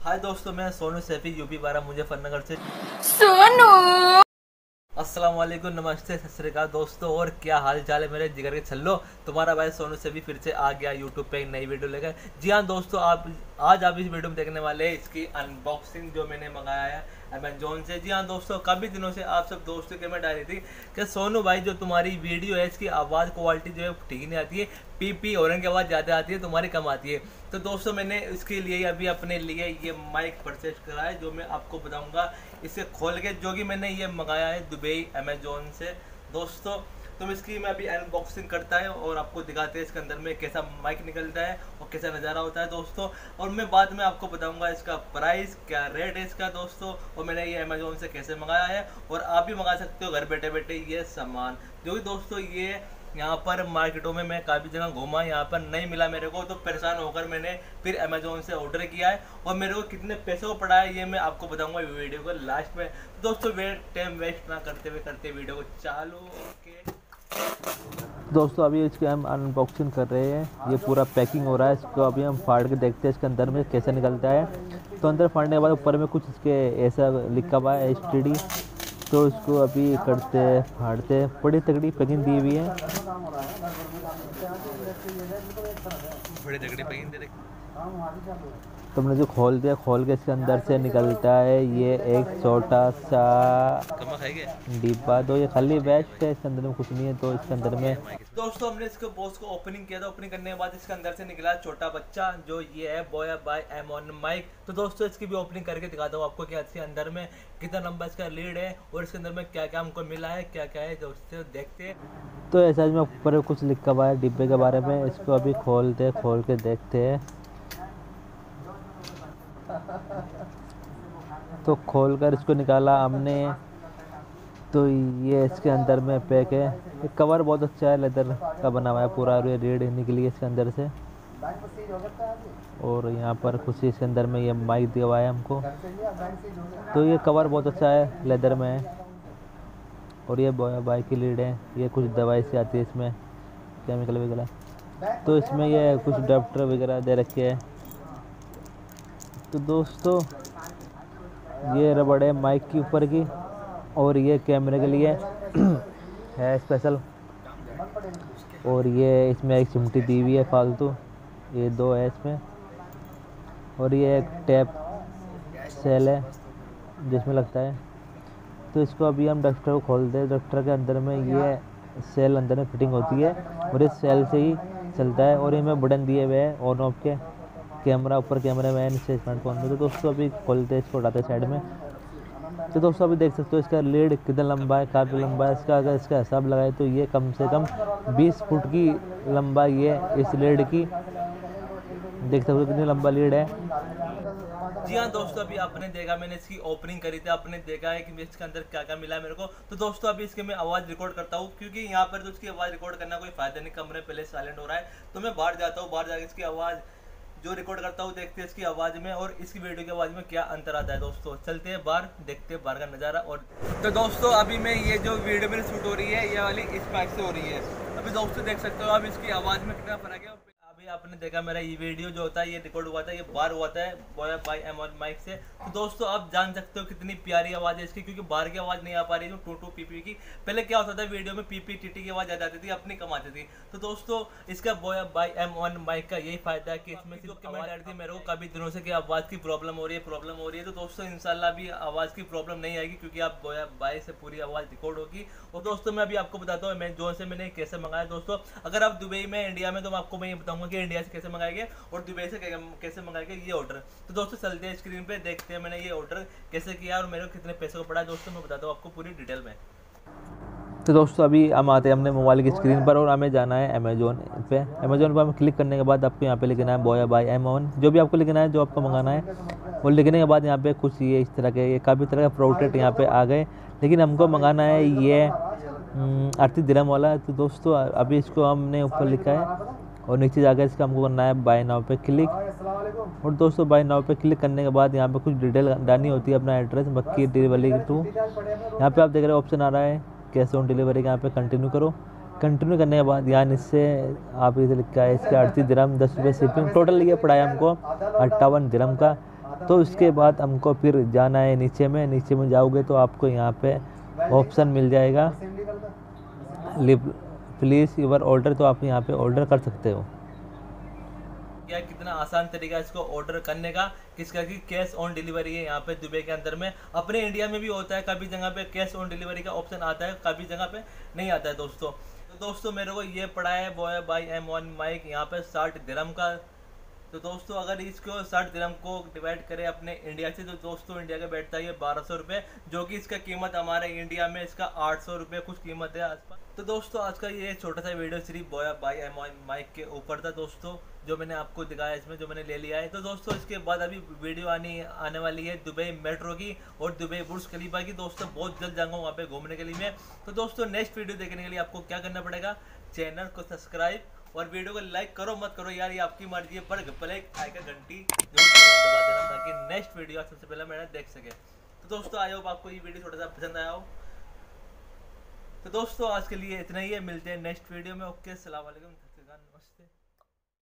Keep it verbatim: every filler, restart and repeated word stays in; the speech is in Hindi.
हाय दोस्तों, मैं सोनू सैफी यूपी बारह मुजफ्फरनगर से। सोनू अस्सलाम वालेकुम, नमस्ते, सत श्री अकाल दोस्तों। और क्या हाल चाल है मेरे जिगर के छल्लो। तुम्हारा भाई सोनू सैफी फिर से आ गया यूट्यूब पे एक नई वीडियो लेकर। जी हाँ दोस्तों, आप आज आप इस वीडियो में देखने वाले हैं इसकी अनबॉक्सिंग जो मैंने मंगाया है अमेजोन से। जी हाँ दोस्तों, काफ़ी दिनों से आप सब दोस्तों के कमेंट आ रही थी कि सोनू भाई जो तुम्हारी वीडियो है इसकी आवाज़ क्वालिटी जो है ठीक नहीं आती है, पी पी हॉर्न की आवाज़ ज़्यादा आती है, तुम्हारी कम आती है। तो दोस्तों मैंने इसके लिए अभी अपने लिए ये माइक परचेज करा है जो मैं आपको बताऊंगा इसे खोल के, जो कि मैंने ये मंगाया है दुबई अमेजोन से दोस्तों। तो इसकी मैं अभी अनबॉक्सिंग करता है और आपको दिखाते हैं इसके अंदर में कैसा माइक निकलता है और कैसा नज़ारा होता है दोस्तों। और मैं बाद में आपको बताऊंगा इसका प्राइस क्या रेट है इसका दोस्तों, और मैंने ये अमेजोन से कैसे मंगाया है। और आप भी मंगा सकते हो घर बैठे बैठे ये सामान, जो कि दोस्तों ये यहाँ पर मार्केटों में मैं काफ़ी जगह घूमा, यहाँ पर नहीं मिला मेरे को, तो परेशान होकर मैंने फिर अमेजोन से ऑर्डर किया है। और मेरे को कितने पैसों को पड़ा है ये मैं आपको बताऊंगा वीडियो को लास्ट में। तो दोस्तों वेट टाइम वेस्ट ना करते हुए करते वीडियो को चालू। ओके दोस्तों, अभी इसके हम अनबॉक्सिंग कर रहे हैं। ये पूरा पैकिंग हो रहा है, इसको अभी हम फाड़ के देखते हैं इसके अंदर में कैसे निकलता है। तो अंदर फाड़ने के बाद ऊपर में कुछ इसके ऐसा लिखा हुआ है एच टी डी। तो इसको अभी करते हैं, फाड़ते हैं। बड़ी तगड़ी पैकिंग दी हुई है, बड़ी तगड़ी पैकिंग दे रखी। तो हमने जो खोल दिया, खोल के इसके अंदर से निकलता है ये एक छोटा सा डिब्बा। तो ये खाली वेस्ट है, इसके अंदर में कुछ नहीं है। तो इसके अंदर में दोस्तों हमने इसको बॉक्स को ओपनिंग किया था। ओपनिंग करने के बाद इसके अंदर से निकला छोटा बच्चा, जो ये है बोया बाय एमोन माइक। तो दोस्तों इसकी भी ओपनिंग करके दिखाता हूँ आपको कि इसके अंदर में कितना लंबा इसका लीड है और इसके अंदर में क्या क्या हमको मिला है, क्या क्या है दोस्तों देखते हैं। तो ऐसा में ऊपर कुछ लिखा हुआ है डिब्बे के बारे में। इसको अभी खोलते हैं, खोल के देखते हैं। तो खोलकर इसको निकाला हमने, तो ये इसके अंदर में पैक है। ये कवर बहुत अच्छा है, लेदर का बना हुआ है पूरा। ये रीड निकली है इसके अंदर से। और यहाँ पर कुछ इसके अंदर में ये माइक दिया हुआ है हमको। तो ये कवर बहुत अच्छा है, लेदर में है। और ये बाइक की लीड है। ये कुछ दवाई से आती है इसमें, केमिकल वगैरह। तो इसमें ये कुछ डॉक्टर वगैरह दे रखे हैं। तो दोस्तों ये रबड़ है माइक की ऊपर की, और ये कैमरे के लिए है स्पेशल। और ये इसमें एक चिमटी दी हुई है फालतू, ये दो है इसमें। और ये एक टैप सेल है जिसमें लगता है। तो इसको अभी हम डस्टर को खोलते हैं। डस्टर के अंदर में ये सेल अंदर में फिटिंग होती है और इस सेल से ही चलता है। और इनमें बटन दिए हुए हैं ऑन ऑफ के, कैमरा ऊपर कैमरा मैन नीचे स्मार्टफोन में। तो दोस्तों अभी खोलते हैं इसको, उठाते हैं साइड में। तो दोस्तों अभी देख सकते हो इसका लीड कितना लंबा है, काफ़ी लंबा है। इसका अगर इसका हिसाब लगाए तो ये कम से कम बीस फुट की लंबाई है इस लीड की। देख सकते हो कितनी लंबा लीड है। जी हाँ दोस्तों, अभी आपने देखा, मैंने इसकी ओपनिंग करी थी, आपने देखा है कि इसके अंदर क्या क्या मिला है मेरे को। तो दोस्तों अभी इसके मैं आवाज़ रिकॉर्ड करता हूँ, क्योंकि यहाँ पर तो इसकी आवाज़ रिकॉर्ड करना कोई फायदा नहीं, कमरे पहले साइलेंट हो रहा है। तो मैं बाहर जाता हूँ, बाहर जाकर इसकी आवाज़ जो रिकॉर्ड करता हूँ देखते हैं इसकी आवाज़ में और इसकी वीडियो की आवाज़ में क्या अंतर आता है दोस्तों। चलते हैं बाहर, देखते हैं बाहर का नज़ारा। और तो दोस्तों अभी मैं ये जो वीडियो मेरी शूट हो रही है ये वाली इस माइक से हो रही है। अभी दोस्तों देख सकते हो अब इसकी आवाज़ में कितना फ़र्क है। अभी आपने देखा मेरा ये वीडियो जो होता है ये रिकॉर्ड हुआ था, ये बाहर हुआ था बोया बाय एमोन माइक से। तो दोस्तों आप जान सकते हो कितनी प्यारी आवाज़ है इसकी, क्योंकि बाहर की आवाज़ नहीं आ पा रही है टू टू पी पी की। पहले क्या होता था वीडियो में पी पी टी टी की आवाज़ आ जाती थी, अपनी कम आती थी। तो दोस्तों इसका बोया बाय एमोन माइक का यही फायदा है कि इसमें जो कमेंट आ रही थी मेरे को काफ़ी दिनों से कि आवाज़ की प्रॉब्लम हो रही है प्रॉब्लम हो रही है। तो दोस्तों इंशाल्लाह भी आवाज़ की प्रॉब्लम नहीं आएगी, क्योंकि आप बोया बाय से पूरी आवाज़ रिकॉर्ड होगी। और दोस्तों मैं अभी आपको बताता हूँ अमेजोन से मैंने कैसे मंगाया दोस्तों। अगर आप दुबई में इंडिया में, तो मैं आपको मैं ये बताऊँगा कि इंडिया से कैसे मंगाएंगे और दुबई से कैसे मंगाएंगे ये ऑर्डर। तो दोस्तों चलते हैं स्क्रीन पे, देखते हैं मैंने ये ऑर्डर कैसे किया और मेरे को कितने पैसे को पड़ा है दोस्तों। मैं बताता हूँ आपको पूरी डिटेल में। तो दोस्तों अभी हम आते हैं अपने मोबाइल की स्क्रीन पर और हमें जाना है अमेजोन पे। अमेजोन पर हमें क्लिक करने के बाद आपको यहाँ पे लिखना है बोया बाय एमोन, जो भी आपको लिखना है, जो आपको मंगाना है। और लिखने के बाद यहाँ पे कुछ ये इस तरह के ये काफ़ी तरह के प्रोडक्ट यहाँ पे आ गए, लेकिन हमको मंगाना है ये अड़तीस दिरहम वाला। तो दोस्तों अभी इसको हमने ऊपर लिखा है और नीचे जाकर इसका हमको करना है बाय नाउ पे क्लिक। और दोस्तों बाय नाउ पे क्लिक करने के बाद यहाँ पे कुछ डिटेल डालनी होती है, अपना एड्रेस, मक्की डिलीवरी टू। यहाँ पे आप देख रहे हो ऑप्शन आ रहा है कैश ऑन डिलीवरी का, यहाँ पे कंटिन्यू करो। कंटिन्यू करने के बाद यहाँ इससे आप इसे लिखा है इसका अड़तीस दिरहम दस रुपये शिपिंग, टोटल ये पड़ा है हमको अट्ठावन दिरहम का। तो इसके बाद हमको फिर जाना है नीचे में। नीचे में जाओगे तो आपको यहाँ पे ऑप्शन मिल जाएगा प्लीज़ यूर ऑर्डर, तो आप यहाँ पे ऑर्डर कर सकते हो। क्या कितना आसान तरीका है इसको ऑर्डर करने का, किसका कि कैश ऑन डिलीवरी है यहाँ पे दुबई के अंदर में। अपने इंडिया में भी होता है, कभी जगह पे कैश ऑन डिलीवरी का ऑप्शन आता है, कभी जगह पे नहीं आता है दोस्तों। तो दोस्तों मेरे को ये पड़ा है boy by M one mic यहाँ पे साठ दिरहम का। तो दोस्तों अगर इसको साठ दिरहम को डिवाइड करें अपने इंडिया से, तो दोस्तों इंडिया का बैठता है ये बारह सौ रुपये, जो कि इसका कीमत हमारे इंडिया में इसका आठ सौ रुपये कुछ कीमत है आसपास। तो दोस्तों आज का ये छोटा सा वीडियो सिर्फ boy by M one mic के ऊपर था दोस्तों, जो मैंने आपको दिखाया इसमें, जो मैंने ले लिया है। तो दोस्तों इसके बाद अभी वीडियो आनी आने वाली है दुबई मेट्रो की और दुबई बुर्ज खलीफा की। दोस्तों बहुत जल्द जाऊंगा वहाँ पे घूमने के लिए मैं। तो दोस्तों नेक्स्ट वीडियो देखने के लिए आपको क्या करना पड़ेगा, चैनल को सब्सक्राइब और वीडियो को लाइक करो मत करो यार, ये आपकी मर्जी है, पर पहले आएगा घंटी जरूर दबा देना ताकि नेक्स्ट वीडियो सबसे पहले मैंने देख सके। तो दोस्तों आई होप आपको ये वीडियो थोड़ा सा पसंद आया हो। तो दोस्तों आज के लिए इतना ही है, मिलते हैं नेक्स्ट वीडियो में। ओके, अस्सलाम वालेकुम, नमस्ते।